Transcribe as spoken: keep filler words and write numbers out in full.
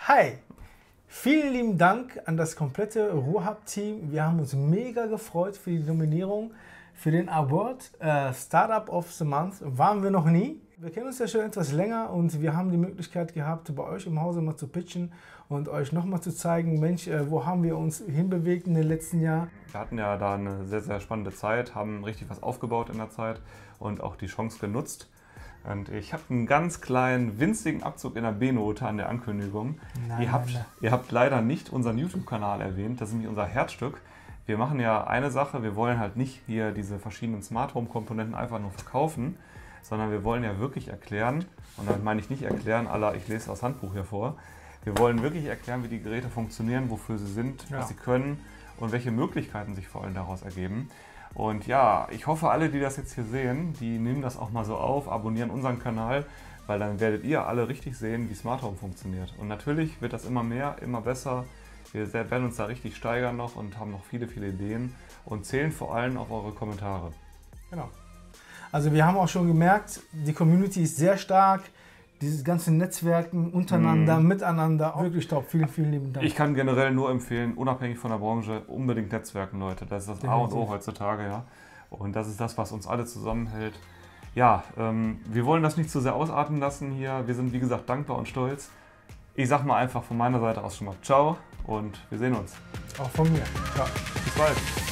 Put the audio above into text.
Hi! Vielen lieben Dank an das komplette RoHub-Team. Wir haben uns mega gefreut für die Nominierung für den Award äh, Startup of the Month. Waren wir noch nie. Wir kennen uns ja schon etwas länger und wir haben die Möglichkeit gehabt, bei euch im Hause mal zu pitchen und euch nochmal zu zeigen, Mensch, äh, wo haben wir uns hinbewegt in den letzten Jahren. Wir hatten ja da eine sehr, sehr spannende Zeit, haben richtig was aufgebaut in der Zeit und auch die Chance genutzt. Und ich habe einen ganz kleinen, winzigen Abzug in der B-Note an der Ankündigung. Nein, ihr, habt, nein, nein. ihr habt leider nicht unseren YouTube-Kanal erwähnt, das ist nämlich unser Herzstück. Wir machen ja eine Sache, wir wollen halt nicht hier diese verschiedenen Smart Home Komponenten einfach nur verkaufen, sondern wir wollen ja wirklich erklären, und damit meine ich nicht erklären, à la ich lese das Handbuch hier vor, wir wollen wirklich erklären, wie die Geräte funktionieren, wofür sie sind, Ja. was sie können und welche Möglichkeiten sich vor allem daraus ergeben. Und ja, ich hoffe, alle, die das jetzt hier sehen, die nehmen das auch mal so auf, abonnieren unseren Kanal, weil dann werdet ihr alle richtig sehen, wie Smart Home funktioniert. Und natürlich wird das immer mehr, immer besser. Wir werden uns da richtig steigern noch und haben noch viele, viele Ideen und zählen vor allem auf eure Kommentare. Genau. Also wir haben auch schon gemerkt, die Community ist sehr stark. Dieses ganze Netzwerken untereinander, mm. miteinander, wirklich top. Vielen, vielen lieben Dank. Ich kann generell nur empfehlen, unabhängig von der Branche, unbedingt Netzwerken, Leute. Das ist das A und O heutzutage, ja. Und das ist das, was uns alle zusammenhält. Ja, ähm, wir wollen das nicht zu sehr ausarten lassen hier. Wir sind, wie gesagt, dankbar und stolz. Ich sag mal einfach von meiner Seite aus schon mal ciao und wir sehen uns. Auch von mir. Ciao. Bis bald.